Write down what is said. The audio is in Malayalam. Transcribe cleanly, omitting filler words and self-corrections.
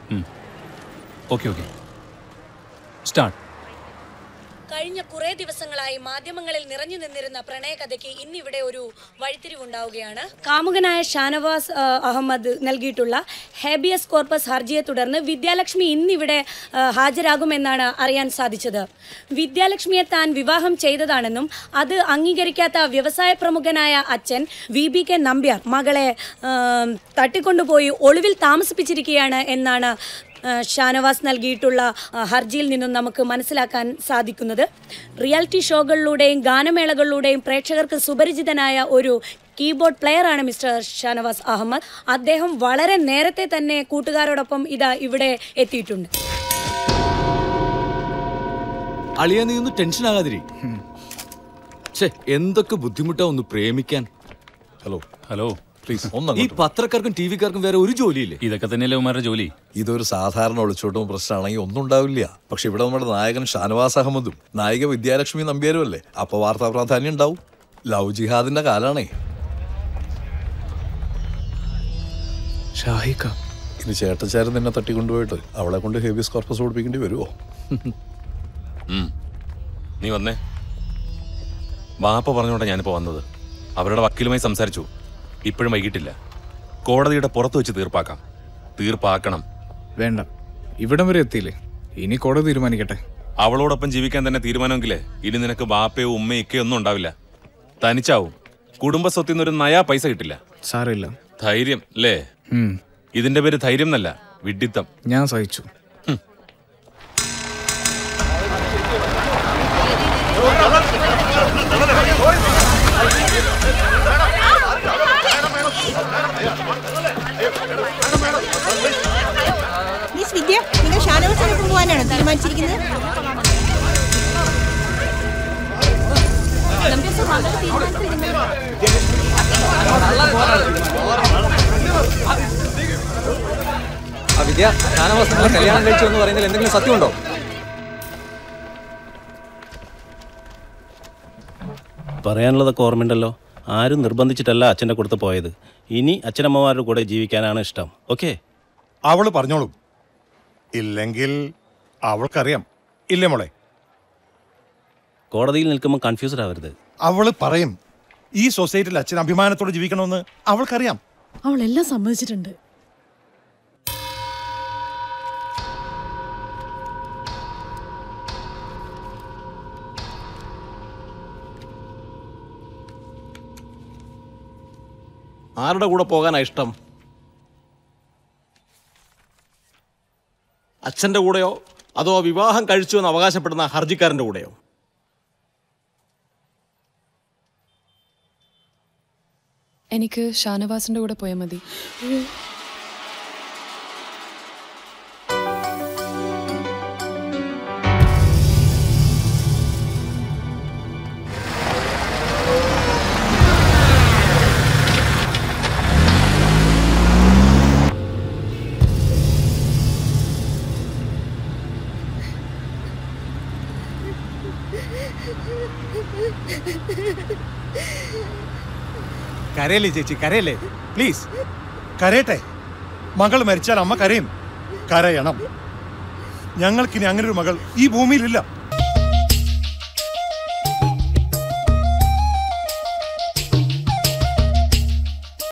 Okay okay start. കഴിഞ്ഞ കുറേ ദിവസങ്ങളായി മാധ്യമങ്ങളിൽ നിറഞ്ഞു നിന്നിരുന്ന പ്രണയകഥയ്ക്ക് ഇന്നിവിടെ ഒരു വഴിത്തിരിവുണ്ടാവുകയാണ്. കാമുകനായ ഷാനവാസ് അഹമ്മദ് നൽകിയിട്ടുള്ള ഹേബിയസ് കോർപ്പസ് ഹർജിയെ തുടർന്ന് വിദ്യാലക്ഷ്മി ഇന്നിവിടെ ഹാജരാകുമെന്നാണ് അറിയാൻ സാധിച്ചത്. വിദ്യാലക്ഷ്മിയെ താൻ വിവാഹം ചെയ്തതാണെന്നും അത് അംഗീകരിക്കാത്ത വ്യവസായ പ്രമുഖനായ അച്ഛൻ VBK നമ്പ്യാർ മകളെ തട്ടിക്കൊണ്ടുപോയി ഒളിവിൽ താമസിപ്പിച്ചിരിക്കുകയാണ് എന്നാണ് ഷാനവാസ് നൽകിയിട്ടുള്ള ഹർജിയിൽ നിന്നും നമുക്ക് മനസ്സിലാക്കാൻ സാധിക്കുന്നത്. റിയാലിറ്റി ഷോകളിലൂടെയും ഗാനമേളകളിലൂടെയും പ്രേക്ഷകർക്ക് സുപരിചിതനായ ഒരു കീബോർഡ് പ്ലെയറാണ് മിസ്റ്റർ ഷാനവാസ് അഹമ്മദ്. അദ്ദേഹം വളരെ നേരത്തെ തന്നെ കൂട്ടുകാരോടൊപ്പം ഇവിടെ എത്തിയിട്ടുണ്ട്. അളിയാ നീ ഒന്ന് ടെൻഷൻ ആകാതിരി. എന്തൊക്കെ ബുദ്ധിമുട്ടാ ഒന്ന് പ്രേമിക്കാൻ. ഹലോ ഹലോ ഈ പത്രക്കാർക്കും ടിവിക്കാർക്കും വേറെ ഒരു ജോലിയില്ലേ? ഇതൊക്കെ തന്നെയല്ലേ ഉമ്മാരുടെ ജോലി. ഇതൊരു സാധാരണ ഒളിച്ചോട്ടും പ്രശ്നമാണെങ്കിൽ ഒന്നും ഉണ്ടാവില്ല. പക്ഷെ ഇവിടെ നമ്മുടെ നായകൻ ഷാനവാസ് അഹമ്മദും നായിക വിദ്യാലക്ഷ്മി നമ്പ്യാരും അല്ലേ, അപ്പൊ വാർത്താ പ്രാധാന്യം ഉണ്ടാവും. ലവ് ജിഹാദിന്റെ കാലാണേ. ഷാഹിക്ക ഇനി ചേട്ടച്ചാരൻ നിന്നെ തട്ടിക്കൊണ്ടുപോയിട്ട് അവളെ കൊണ്ട് ഹേബിയസ് കോർപ്പസ് ഓടിപ്പിക്കേണ്ടി വരുമോ? നീ വന്നേ. വാപ്പ പറഞ്ഞോണ്ടാ ഞാനിപ്പോ വന്നത്. അവരുടെ വക്കീലുമായി സംസാരിച്ചു. ഇപ്പോഴും വൈകിട്ടില്ല. കോടതിയുടെ പുറത്ത് വെച്ച് തീർപ്പാക്കണം. വേണ്ട, ഇവിടം വരെ എത്തിയില്ലേ, ഇനി കോടതി തീരുമാനിക്കട്ടെ. അവളോടൊപ്പം ജീവിക്കാൻ തന്നെ തീരുമാനമെങ്കിലേ ഇനി നിനക്ക് ബാപ്പയോ ഉമ്മയോ ഒക്കെ ഒന്നും ഉണ്ടാവില്ല. തനിച്ചാവും. കുടുംബ സ്വത്തിൽ നിന്നൊരു നയാ പൈസ കിട്ടില്ല. സാരമില്ല. ധൈര്യം അല്ലേ? ഇതിന്റെ പേര് ധൈര്യം എന്നല്ല, വിഡ്ഢിത്തം. ഞാൻ സഹിച്ചു. മിസ് വിദ്യ, നിങ്ങൾ ഷാനവാസിനൊപ്പം പോകാനാണോ തീരുമാനിച്ചിരിക്കുന്നത്? വിദ്യ, ഷാനവാസ് കല്യാണം കഴിച്ചു എന്ന് പറയുന്നതിൽ എന്തെങ്കിലും സത്യമുണ്ടോ? പറയാനുള്ളതൊക്കെ ഓർമ്മയുണ്ടല്ലോ. ആരും നിർബന്ധിച്ചിട്ടല്ല അച്ഛൻ്റെ കൊടുത്ത് പോയത്. ഇനി അച്ഛനമ്മമാരുടെ കൂടെ ജീവിക്കാനാണ് ഇഷ്ടം. ഓക്കെ, അവള് പറഞ്ഞോളും. ഇല്ലെങ്കിൽ അവൾക്കറിയാം. ഇല്ലേ മോളെ? കോടതിയിൽ നിൽക്കുമ്പോൾ കൺഫ്യൂസ്ഡ് ആവരുത്. അവള് പറയും ഈ സൊസൈറ്റിയിൽ അച്ഛൻ അഭിമാനത്തോടെ ജീവിക്കണമെന്ന്. അവൾക്കറിയാം. അവളെല്ലാം സമ്മതിച്ചിട്ടുണ്ട്. ആരുടെ കൂടെ പോകാനാ ഇഷ്ടം? അച്ഛൻ്റെ കൂടെയോ അതോ വിവാഹം കഴിച്ചു എന്ന് അവകാശപ്പെടുന്ന ഹർജിക്കാരൻ്റെ കൂടെയോ? എനിക്ക് ഷാനവാസിന്റെ കൂടെ പോയാൽ മതി. കരയല്ലേ ചേച്ചി, കരയല്ലേ പ്ലീസ്. കരയട്ടെ. മകൾ മരിച്ചാൽ അമ്മ കരയും. കരയണം. ഞങ്ങൾക്കിനി അങ്ങനെ ഒരു മകൾ ഈ ഭൂമിയിലില്ല.